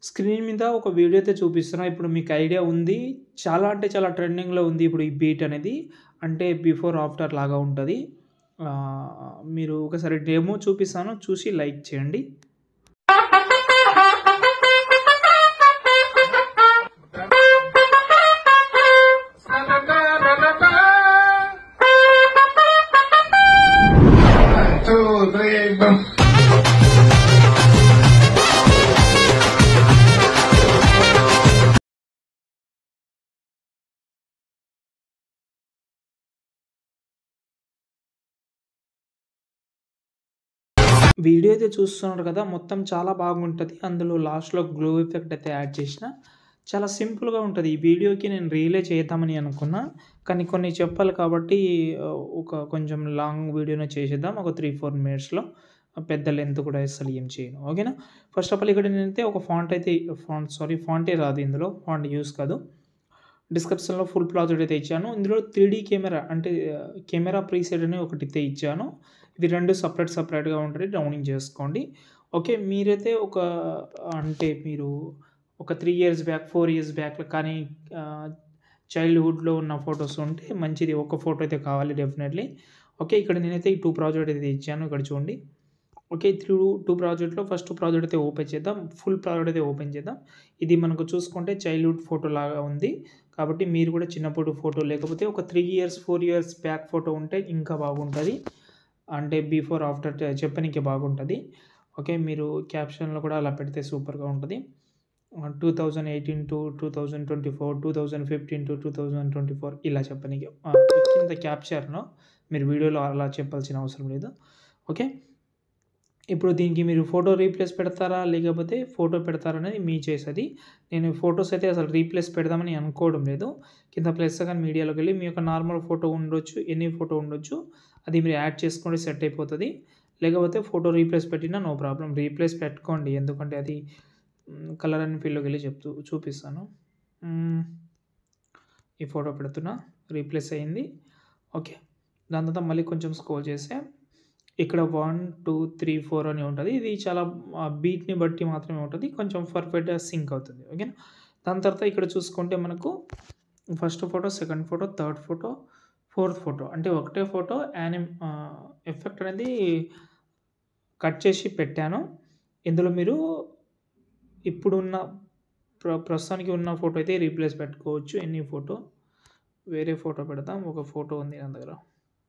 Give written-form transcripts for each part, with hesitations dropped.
Screen మీద ఒక video అయితే చూపిస్తున్నా. ఇప్పుడు మీకు ఐడియా ఉంది. చాలా అంటే చాలా ట్రెండింగ్‌లో ఉంది ఇప్పుడు ఈ బీట్ అనేది. అంటే బిఫోర్, ఆఫ్టర్ లాగా ఉంటది. మీరు ఒకసారి డెమో చూపిస్తాను. చూసి లైక్ చేయండి. వీడియో అయితే చూస్తున్నారు కదా! మొత్తం చాలా బాగుంటది. అందులో లాస్ట్‌లో గ్లో ఎఫెక్ట్ అయితే యాడ్ చేసిన. చాలా సింపుల్‌గా ఉంటది. ఈ వీడియోకి నేను రీలే చేద్దామని అనుకున్నా. కానీ కొన్ని చెప్పాలి కాబట్టి ఒక కొంచెం లాంగ్ వీడియోనే చేసేద్దాం. ఒక 3, 4 మినిట్స్‌లో. పెద్ద లెంత్ కూడా అస్సలు ఏం చేయను. ఓకేనా? ఫస్ట్ ఆఫ్ ఆల్ ఇక్కడ నేనైతే ఒక ఫాంటే రాదు ఇందులో. ఫాంట్ యూజ్ కాదు. డిస్క్రిప్షన్‌లో ఫుల్ ప్రాజెక్ట్ అయితే ఇచ్చాను. ఇందులో 3D కెమెరా అంటే కెమెరా ప్రీసెట్ అని ఒకటైతే ఇచ్చాను. ఇవి 2 సెపరేట్‌గా ఉంటది. డౌన్లోడ్ చేసుకోండి. ఓకే. మీరైతే అంటే మీరు ఒక 3 ఇయర్స్ బ్యాక్, 4 ఇయర్స్ బ్యాక్ కానీ చైల్డ్‌హుడ్‌లో ఉన్న ఫోటోస్ ఉంటే మంచిది. ఒక ఫోటో అయితే కావాలి డెఫినెట్‌లీ. ఓకే. ఇక్కడ నేనైతే ఈ 2 ప్రాజెక్ట్ అయితే ఇచ్చాను. ఇక్కడ చూడండి. ఓకే. 2 ప్రాజెక్ట్‌లో ఫస్ట్ ప్రాజెక్ట్ అయితే ఓపెన్ చేద్దాం. ఫుల్ ప్రాజెక్ట్ అయితే ఓపెన్ చేద్దాం. ఇది మనకు చూసుకుంటే చైల్డ్‌హుడ్ ఫోటో లాగా ఉంది. కాబట్టి మీరు కూడా చిన్నప్పుడు ఫోటో లేకపోతే ఒక 3 ఇయర్స్, 4 ఇయర్స్ బ్యాక్ ఫోటో ఉంటే ఇంకా బాగుంటది. అంటే బిఫోర్, ఆఫ్టర్ చెప్పనీకి బాగుంటది. ఓకే. మీరు క్యాప్షన్‌లో కూడా అలా పెడితే సూపర్‌గా ఉంటది. 2018-2024, 2015-2024 ఇలా చెప్పనీకి. కింద క్యాప్చర్‌లో మీరు వీడియోలో అలా చెప్పాల్సిన అవసరం లేదు. ఓకే. ఇప్పుడు దీనికి మీరు ఫోటో రీప్లేస్ పెడతారా? లేకపోతే ఫోటో పెడతారా అనేది మీ చాయిస్ అది. నేను ఫోటోస్ అయితే అసలు రీప్లేస్ పెడదామని అనుకోవడం లేదు. కింద ప్లస్ సెకండ్ మీడియాలోకెళ్ళి మీ యొక్క నార్మల్ ఫోటో ఉండొచ్చు. ఎనీ ఫోటో ఉండొచ్చు. అది మీరు యాడ్ చేసుకుంటే సెట్ అయిపోతది. లేకపోతే ఫోటో రీప్లేస్ పెట్టినా నో ప్రాబ్లమ్. రీప్లేస్ పెట్టుకోండి. ఎందుకంటే అది కలర్ అండ్ ఫీల్డ్‌లోకెళ్ళి చూపిస్తాను. ఈ ఫోటో పెడుతున్నా. రీప్లేస్ అయింది. ఓకే. దాని తర్వాత మళ్ళీ కొంచెం స్క్రోల్ చేస్తే ఇక్కడ 1, 2, 3, 4 అని ఉంటది. ఇది చాలా బీట్‌ని బట్టి మాత్రమే ఉంటది. కొంచెం పర్ఫెక్ట్‌గా సింక్ అవుతుంది. ఓకేనా? దాని తర్వాత ఇక్కడ చూసుకుంటే మనకు first photo, second photo, third photo, fourth photo అంటే ఒకటే ఫోటో ఎఫెక్ట్ అనేది కట్ చేసి పెట్టాను. ఇందులో మీరు ఇప్పుడున్న ప్రస్తుతానికి ఉన్న ఫోటో అయితే రీప్లేస్ పెట్టుకోవచ్చు. Any photo. వేరే ఫోటో పెడదాం. ఒక ఫోటో ఉంది నా దగ్గర.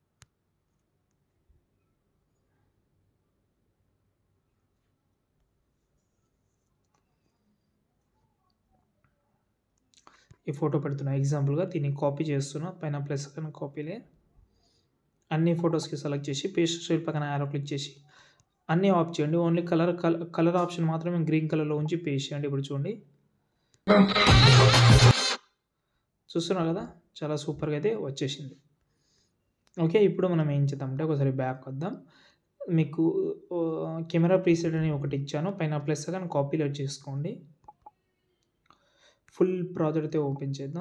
ఈ ఫోటో పెడుతున్నా ఎగ్జాంపుల్‌గా. దీన్ని కాపీ చేస్తున్నా. పైన ప్లస్ ఐకాన్ కాపీలే. అన్ని ఫోటోస్‌కి సెలెక్ట్ చేసి పేస్ట్ స్టైల్ పక్కన యారో క్లిక్ చేసి అన్నీ ఆఫ్ చేయండి. ఓన్లీ కలర్ ఆప్షన్ మాత్రమే గ్రీన్ కలర్‌లో ఉంచి పేస్ట్ చేయండి. ఇప్పుడు చూడండి. చూస్తున్నారు కదా! చాలా సూపర్‌గా అయితే వచ్చేసింది. ఓకే. ఇప్పుడు మనం ఏం చేద్దామంటే ఒకసారి బ్యాక్ వద్దాం. మీకు కెమెరా ప్రీసెట్ అని ఒకటి ఇచ్చాను. పైన ప్లస్ ఐకాన్ కాపీలేట్ చేసుకోండి. ఫుల్ ప్రాజెక్ట్ అయితే ఓపెన్ చేద్దాం.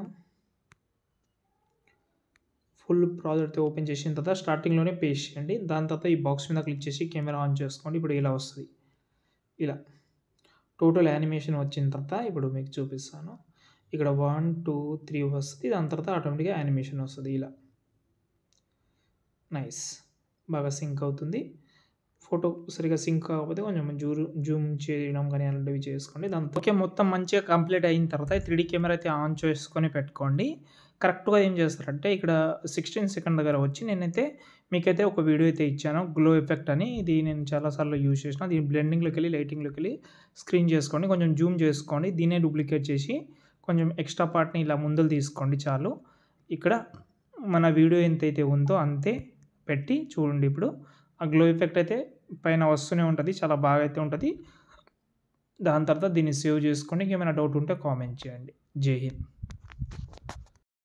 ఫుల్ ప్రాజెక్ట్ అయితే ఓపెన్ చేసిన తర్వాత స్టార్టింగ్‌లోనే పేస్ట్ చేయండి. దాని తర్వాత ఈ బాక్స్ మీద క్లిక్ చేసి కెమెరా ఆన్ చేసుకోండి. ఇప్పుడు ఇలా వస్తది. ఇలా టోటల్ యానిమేషన్ వచ్చిన తర్వాత ఇప్పుడు మీకు చూపిస్తాను. ఇక్కడ 1, 2, 3 వస్తది. దాని తర్వాత ఆటోమేటిక్‌గా యానిమేషన్ వస్తది ఇలా. నైస్. బాగా సింక్ అవుతుంది. ఫోటో సరిగ్గా సింక్ కాకపోతే కొంచెం జూమ్ చేయడం గానీ అలాంటివి చేసుకోండి. దాంతో ఓకే. మొత్తం మంచిగా కంప్లీట్ అయిన తర్వాత 3D కెమెరా అయితే ఆన్ చేసుకొని పెట్టుకోండి. కరెక్ట్‌గా ఏం చేస్తారంటే ఇక్కడ 16 సెకండ్ దగ్గర వచ్చి నేనైతే మీకైతే ఒక వీడియో అయితే ఇచ్చాను. గ్లో ఎఫెక్ట్ అని. ఇది నేను చాలా సార్లు యూజ్ చేసిన. దీని బ్లెండింగ్‌లోకెళ్ళి, లైటింగ్‌లోకెళ్ళి స్క్రీన్ చేసుకోండి. కొంచెం జూమ్ చేసుకోండి. దీన్నే డూప్లికేట్ చేసి కొంచెం ఎక్స్ట్రా పార్ట్‌ని ఇలా ముందలు తీసుకోండి చాలు. ఇక్కడ మన వీడియో ఎంతైతే ఉందో అంతే పెట్టి చూడండి ఇప్పుడు. ఆ గ్లో ఎఫెక్ట్ అయితే పైన వస్తూనే ఉంటది. చాలా బాగా అయితే ఉంటది. దాని తర్వాత దీన్ని సేవ్ చేసుకోండి. ఇంకేమైనా డౌట్ ఉంటే కామెంట్ చేయండి. జై హింద్.